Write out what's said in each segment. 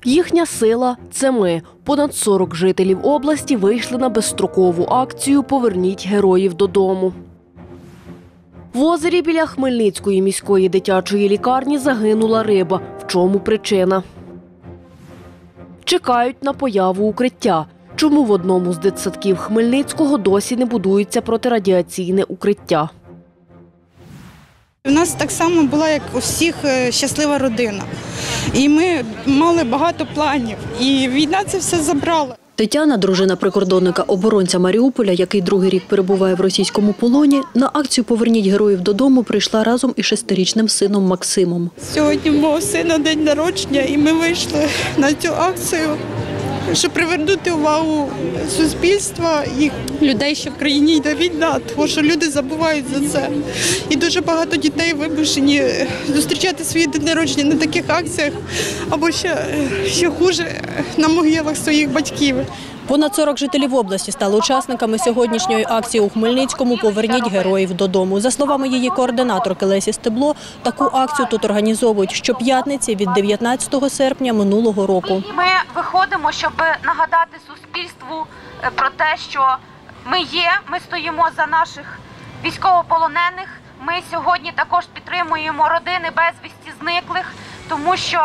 Їхня сила – це ми. Понад 40 жителів області вийшли на безстрокову акцію «Поверніть героїв додому». В озері біля Хмельницької міської дитячої лікарні загинула риба. В чому причина? Чекають на появу укриття. Чому в одному з дитсадків Хмельницького досі не будується протирадіаційне укриття? У нас так само була, як у всіх, щаслива родина. І ми мали багато планів. І війна це все забрала. Тетяна, дружина прикордонника-оборонця Маріуполя, який другий рік перебуває в російському полоні, на акцію «Поверніть героїв додому» прийшла разом із 6-річним сином Максимом. Сьогодні у мого сина день народження, і ми вийшли на цю акцію, щоб привернути увагу суспільства і людей, що в країні йде війна, тому що люди забувають за це. І дуже багато дітей вимушені зустрічати свої день народження на таких акціях, або ще хуже, на могилах своїх батьків. Понад 40 жителів області стали учасниками сьогоднішньої акції у Хмельницькому «Поверніть героїв додому». За словами її координаторки Лесі Стебло, таку акцію тут організовують щоп'ятниці від 19 серпня минулого року. Ми виходимо, щоб нагадати суспільству про те, що ми стоїмо за наших військовополонених. Ми сьогодні також підтримуємо родини безвісті зниклих, тому що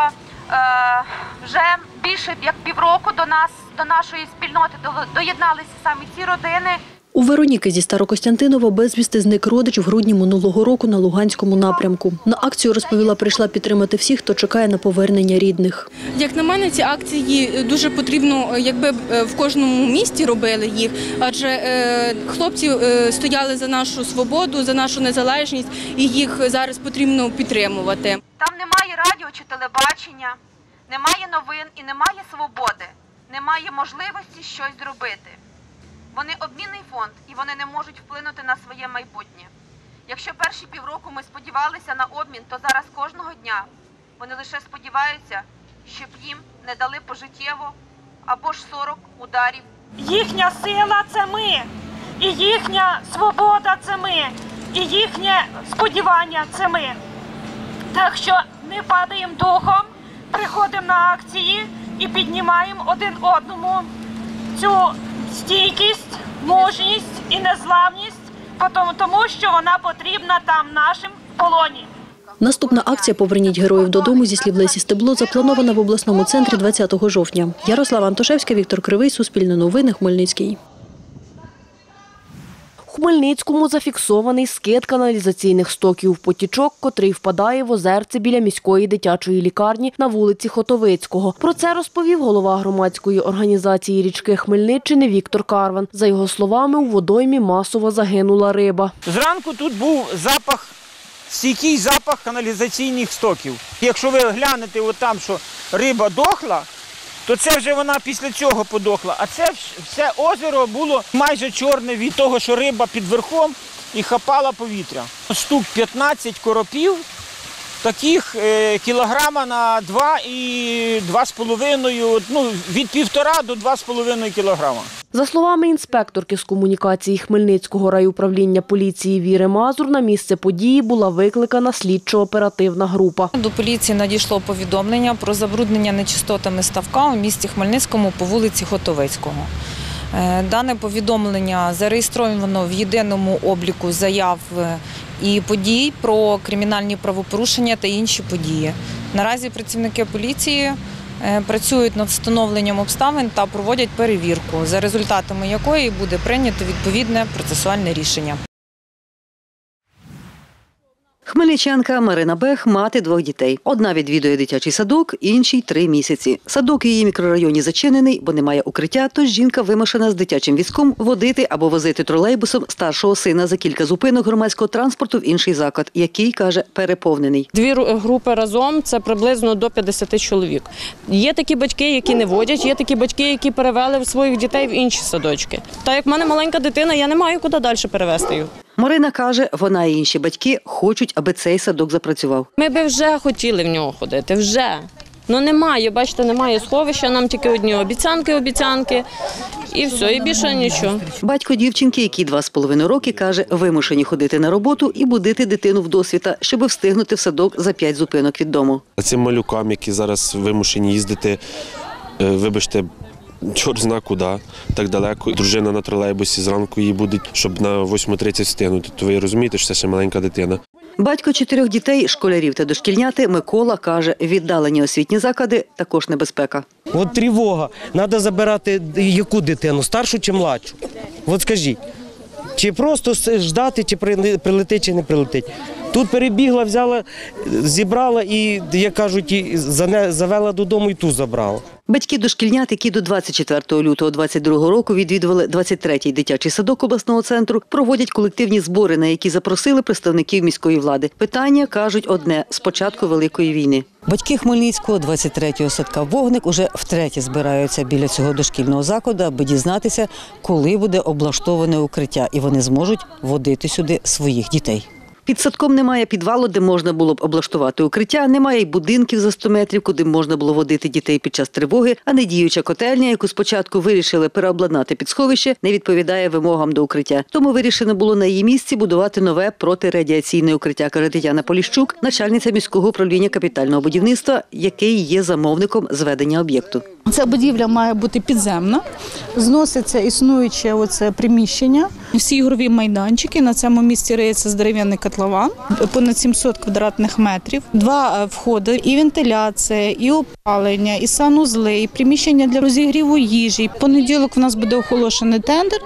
вже більше як півроку до нашої спільноти доєдналися саме ці родини. У Вероніки зі Старокостянтинова безвісти зник родич в грудні минулого року на Луганському напрямку. На акцію, розповіла, прийшла підтримати всіх, хто чекає на повернення рідних. Як на мене, ці акції дуже потрібно, якби в кожному місті робили їх, адже хлопці стояли за нашу свободу, за нашу незалежність, і їх зараз потрібно підтримувати. Там немає радіо чи телебачення, немає новин і немає свободи, немає можливості щось зробити. Вони обмінний фонд, і вони не можуть вплинути на своє майбутнє. Якщо перші півроку ми сподівалися на обмін, то зараз кожного дня вони лише сподіваються, щоб їм не дали пожиттєво або ж 40 ударів. Їхня сила – це ми, і їхня свобода – це ми, і їхнє сподівання – це ми. Так що не падаємо духом, приходимо на акції і піднімаємо один одному цю стійкість, мужність і незламність, тому що вона потрібна там нашим в полоні. Наступна акція «Поверніть героїв додому» зі слів Лесі Стебло запланована в обласному центрі 20 жовтня. Ярослава Антошевська, Віктор Кривий, Суспільне новини, Хмельницький. У Хмельницькому зафіксований скид каналізаційних стоків потічок, котрий впадає в озерце біля міської дитячої лікарні на вулиці Хотовицького. Про це розповів голова громадської організації «Річки Хмельниччини» Віктор Карван. За його словами, у водоймі масово загинула риба. Зранку тут був стійкий запах каналізаційних стоків. Якщо ви глянете там, що риба дохла, то це вже вона після цього подохла. А це все озеро було майже чорне від того, що риба під верхом і хапала повітря. Штук 15 коропів, таких кілограма на 2 і 2,5, від 1,5 до 2,5 кілограма. За словами інспекторки з комунікації Хмельницького райуправління поліції Віри Мазур, на місце події була викликана слідчо-оперативна група. До поліції надійшло повідомлення про забруднення нечистотами ставка у місті Хмельницькому по вулиці Хотовицького. Дане повідомлення зареєстровано в єдиному обліку заяв і подій про кримінальні правопорушення та інші події. Наразі працівники поліції працюють над встановленням обставин та проводять перевірку, за результатами якої буде прийнято відповідне процесуальне рішення. Хмельничанка Марина Бех – мати 2 дітей. Одна відвідує дитячий садок, іншій 3 місяці. Садок у її мікрорайоні зачинений, бо немає укриття, тож жінка вимушена з дитячим візком водити або возити тролейбусом старшого сина за кілька зупинок громадського транспорту в інший заклад, який, каже, переповнений. 2 групи разом – це приблизно до 50 чоловік. Є такі батьки, які не водять, є такі батьки, які перевели своїх дітей в інші садочки. Та як в мене маленька дитина, я не маю куди далі перевезти її. Марина каже, вона і інші батьки хочуть, аби цей садок запрацював. Ми би вже хотіли в нього ходити, вже. Ну немає, бачите, немає сховища, нам тільки одні обіцянки і все, і більше нічого. Батько дівчинки, якій 2,5 роки, каже, вимушені ходити на роботу і будити дитину вдосвіта, щоб встигнути в садок за 5 зупинок від дому. Цим малюкам, які зараз вимушені їздити, вибачте, чорт зна куди, так далеко. Дружина на тролейбусі зранку її буде, щоб на 8:30 встигнути. То ви розумієте, що це ще маленька дитина. Батько 4 дітей, школярів та дошкільняти, Микола, каже, віддалені освітні заклади – також небезпека. От тривога. Треба забирати яку дитину, старшу чи младшу? От скажіть, чи просто ждати, чи прилетить, чи не прилетить? Тут перебігла, взяла, зібрала і, як кажуть, завела додому і ту забрала. Батьки дошкільнят, які до 24 лютого 2022 року відвідували 23-й дитячий садок обласного центру, проводять колективні збори, на які запросили представників міської влади. Питання, кажуть, одне – з початку Великої війни. Батьки Хмельницького 23-го садка «Вогник» уже втретє збираються біля цього дошкільного закладу, аби дізнатися, коли буде облаштоване укриття, і вони зможуть водити сюди своїх дітей. Під садком немає підвалу, де можна було б облаштувати укриття, немає й будинків за 100 метрів, куди можна було водити дітей під час тривоги, а недіюча котельня, яку спочатку вирішили переобладнати під сховище, не відповідає вимогам до укриття. Тому вирішено було на її місці будувати нове протирадіаційне укриття, каже Тетяна Поліщук, начальниця міського управління капітального будівництва, який є замовником зведення об'єкту. Ця будівля має бути підземна, зноситься існуюче приміщення, всі ігрові майданчики, на цьому місці риється дерев'яний котлован, понад 700 квадратних метрів, 2 входи, і вентиляція, і опалення, і санузли, і приміщення для розігріву їжі. В понеділок у нас буде оголошений тендер,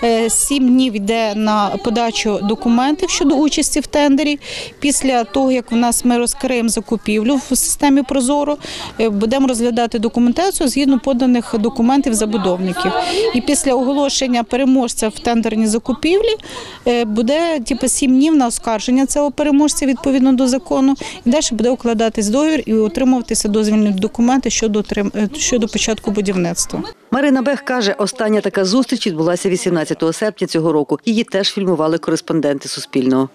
7 днів йде на подачу документів щодо участі в тендері. Після того, як ми розкриємо закупівлю в системі «Прозоро», будемо розглядати документацію згідно поданих документів забудовників. І після оголошення переможця в тендерній закупівлі буде 7 днів на оскарження цього переможця відповідно до закону. І далі буде укладатись договір і отримуватися дозвільні документи щодо початку будівництва. Марина Бех каже, остання така зустріч відбулася 18 серпня цього року. Її теж фільмували кореспонденти Суспільного.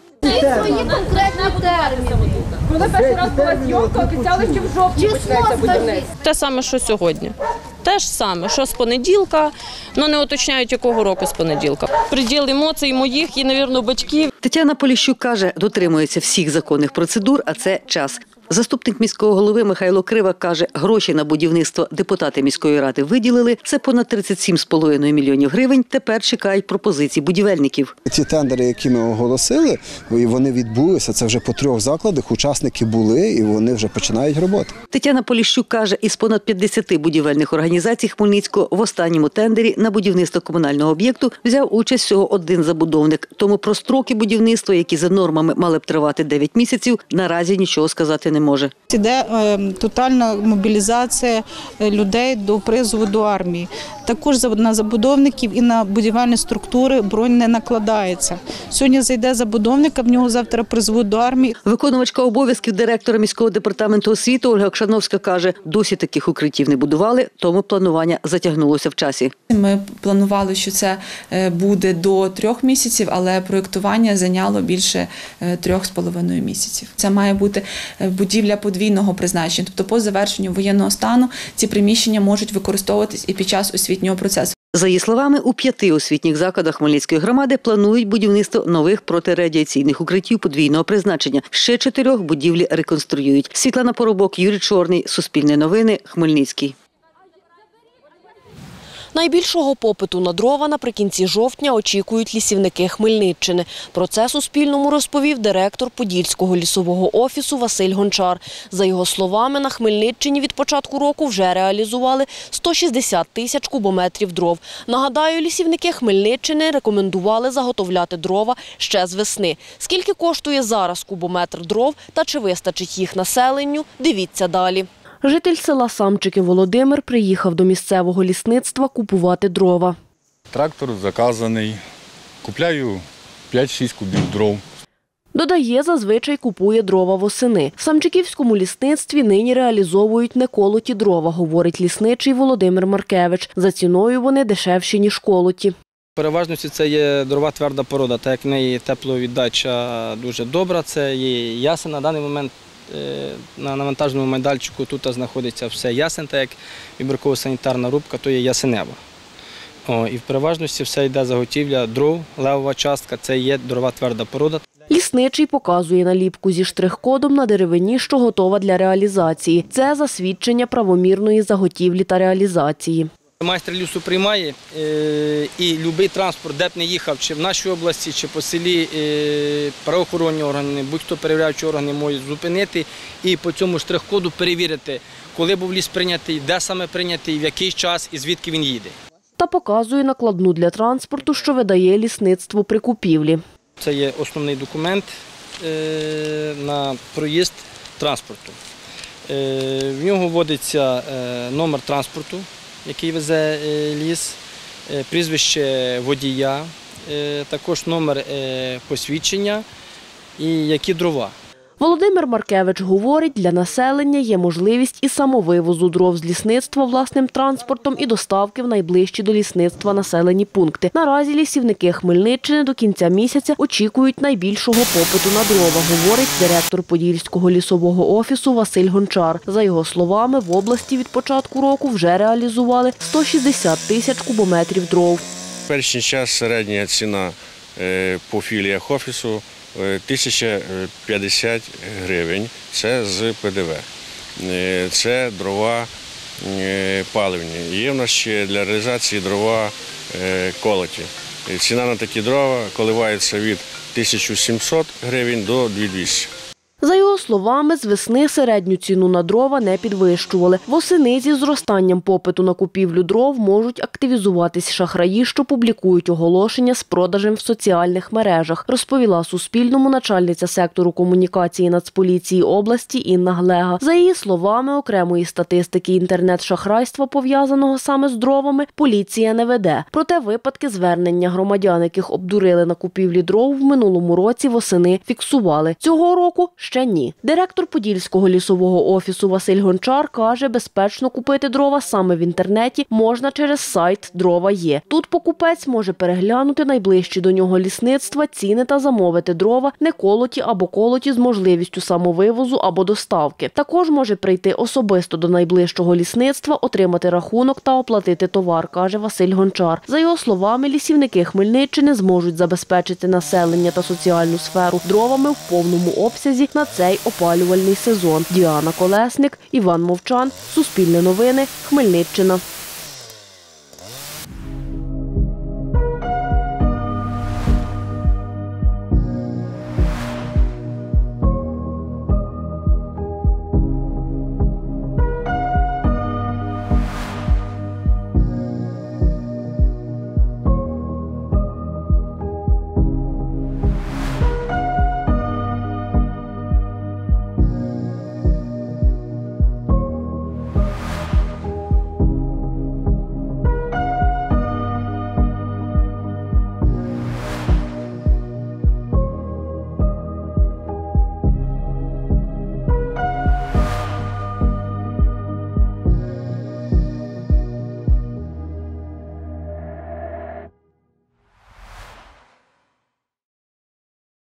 Коли перший раз була зйомка, обіцяли, що в жовтні почнеться будівництво. Те саме, що сьогодні. Те ж саме, що з понеділка, але не уточняють, якого року з понеділка. Приділ емоцій моїх і, мабуть, батьків. Тетяна Поліщук каже, дотримується всіх законних процедур, а це час. Заступник міського голови Михайло Крива каже, гроші на будівництво депутати міської ради виділили. Це понад 37,5 мільйонів гривень. Тепер чекають пропозицій будівельників. Ці тендери, які ми оголосили, вони відбулися. Це вже по 3 закладах. Учасники були і вони вже починають роботу. Тетяна Поліщук каже, із понад 50 будівельних організацій Хмельницького в останньому тендері на будівництво комунального об'єкту взяв участь всього один забудовник. Тому про строки будівництва, які за нормами мали б тривати 9 місяців, наразі нічого сказати не може. Іде тотальна мобілізація людей до призову до армії. Також на забудовників і на будівельні структури бронь не накладається. Сьогодні зайде забудовник, а в нього завтра призвуть до армії. Виконувачка обов'язків директора міського департаменту освіти Ольга Окшановська каже, досі таких укриттів не будували, тому планування затягнулося в часі. Ми планували, що це буде до 3 місяців, але проєктування зайняло більше 3,5 місяців. Це має бути будівля подвійного призначення, тобто по завершенню воєнного стану ці приміщення можуть використовуватись і під час освітнього процесу. За її словами, у 5 освітніх закладах Хмельницької громади планують будівництво нових протирадіаційних укриттів подвійного призначення. Ще 4 будівлі реконструюють. Світлана Поробок, Юрій Чорний, Суспільне новини, Хмельницький. Найбільшого попиту на дрова наприкінці жовтня очікують лісівники Хмельниччини. Про це Суспільному розповів директор Подільського лісового офісу Василь Гончар. За його словами, на Хмельниччині від початку року вже реалізували 160 тисяч кубометрів дров. Нагадаю, лісівники Хмельниччини рекомендували заготовляти дрова ще з весни. Скільки коштує зараз кубометр дров та чи вистачить їх населенню – дивіться далі. Житель села Самчики Володимир приїхав до місцевого лісництва купувати дрова. Трактор заказаний. Купляю 5-6 кубів дров. Додає, зазвичай купує дрова восени. В Самчиківському лісництві нині реалізовують неколоті дрова, говорить лісничий Володимир Маркевич. За ціною вони дешевші, ніж колоті. Переважності це є дрова тверда порода, так як в неї тепловіддача дуже добра. Це є ясен на даний момент на навантажному майданчику тут знаходиться все ясен, так як вибірково-санітарна рубка, то є ясенева. І в переважності все йде заготівля дров, левова частка – це є дрова тверда порода. Лісничий показує наліпку зі штрих-кодом на деревині, що готова для реалізації. Це засвідчення правомірної заготівлі та реалізації. Майстер лісу приймає і будь-який транспорт, де б не їхав, чи в нашій області, чи по селі, правоохоронні органи, будь-хто перевіряючі органи можуть зупинити і по цьому штрих-коду перевірити, коли був ліс прийнятий, де саме прийнятий, в який час і звідки він їде. Та показує накладну для транспорту, що видає лісництво при купівлі. Це є основний документ на проїзд транспорту. В нього вводиться номер транспорту, який везе ліс, прізвище водія, також номер посвідчення і які дрова. Володимир Маркевич говорить, для населення є можливість і самовивозу дров з лісництва власним транспортом і доставки в найближчі до лісництва населені пункти. Наразі лісівники Хмельниччини до кінця місяця очікують найбільшого попиту на дрова, говорить директор Подільського лісового офісу Василь Гончар. За його словами, в області від початку року вже реалізували 160 тисяч кубометрів дров. В перший час середня ціна по філіях офісу 1050 гривень, це з ПДВ. Це дрова паливні. Є в нас ще для реалізації дрова колоті. Ціна на такі дрова коливається від 1700 гривень до 2200. За його словами, з весни середню ціну на дрова не підвищували. Восени зі зростанням попиту на купівлю дров можуть активізуватись шахраї, що публікують оголошення з продажем в соціальних мережах, розповіла Суспільному начальниця сектору комунікації Нацполіції області Інна Глега. За її словами, окремої статистики інтернет-шахрайства, пов'язаного саме з дровами, поліція не веде. Проте випадки звернення громадян, яких обдурили на купівлі дров, в минулому році восени фіксували. Цього року ще ні. Директор Подільського лісового офісу Василь Гончар каже, безпечно купити дрова саме в інтернеті можна через сайт «Дрова є». Тут покупець може переглянути найближчі до нього лісництва, ціни та замовити дрова не колоті або колоті з можливістю самовивозу або доставки. Також може прийти особисто до найближчого лісництва, отримати рахунок та оплатити товар, каже Василь Гончар. За його словами, лісівники Хмельниччини зможуть забезпечити населення та соціальну сферу дровами в повному обсязі на цей опалювальний сезон. Діана Колесник, Іван Мовчан, Суспільне новини, Хмельниччина.